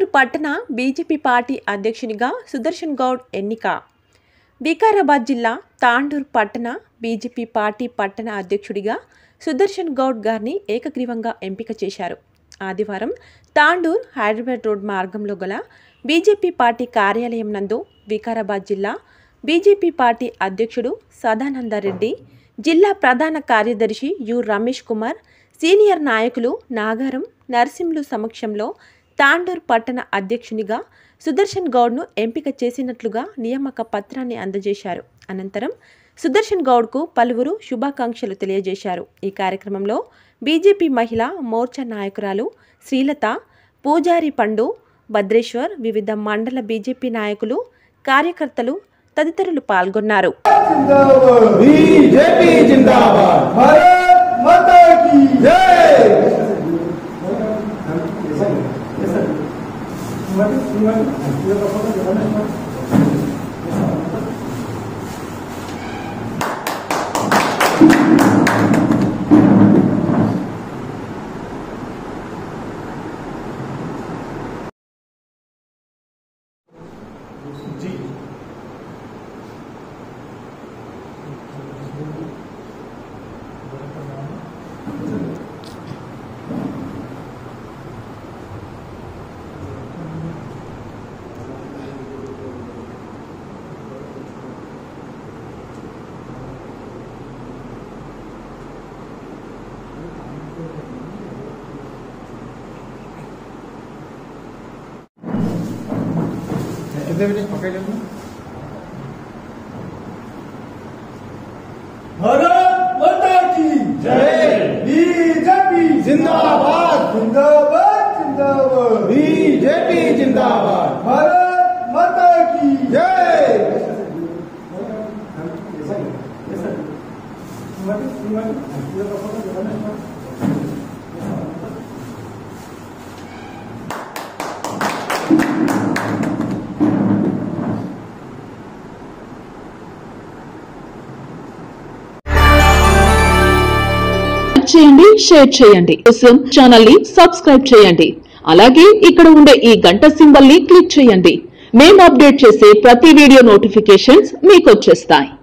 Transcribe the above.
పట్టణ BJP party అధ్యక్షునిగా సుదర్శన్ గౌడ్ ఎన్నిక. వికారాబాద్ జిల్లా తాండూర్ పట్టణ బీజేపీ పార్టీ పట్టణ అధ్యక్షుడిగా సుదర్శన్ గౌడ్ గారిని ఏకగ్రీవంగా ఎంపిక చేశారు. ఆదివారం తాండూర్ హైదరాబాద్ రోడ్ మార్గంలో గల బీజేపీ పార్టీ కార్యాలయం నందు వికారాబాద్ జిల్లా బీజేపీ పార్టీ అధ్యక్షుడు సదానందరెడ్డి, జిల్లా ప్రధాన కార్యదర్శి యు రమేష్ కుమార్, సీనియర్ నాయకులు నాగారం, నర్సింహులు సమక్షంలో తాండూర్ పట్టణ అధ్యక్షునిగా సుదర్శన్ గౌడ్ను ఎంపిక చేసినట్లుగా నియామక పత్రాన్ని అందజేశారు. అనంతరం సుదర్శన్ గౌడ్కు పలువురు శుభాకాంక్షలు తెలియజేశారు. ఈ కార్యక్రమంలో బీజేపీ మహిళా మోర్చా నాయకురాలు శ్రీలత, పూజారి పండు, భద్రేశ్వర్, వివిధ మండల బీజేపీ నాయకులు, కార్యకర్తలు తదితరులు పాల్గొన్నారు. भारत माता की जय। बीजेपी जिंदाबाद जिंदाबाद जिंदाबाद। बीजेपी जिंदाबाद। भारत माता की जय। చేయండి, షేర్ చేయండి, కోసం ఛానల్ ని సబ్స్క్రైబ్ చేయండి. అలాగే ఇక్కడ ఉండే ఈ గంట సింబల్ ని క్లిక్ చేయండి. మేము అప్డేట్ చేసే ప్రతి వీడియో నోటిఫికేషన్స్ మీకు వచ్చేస్తాయి.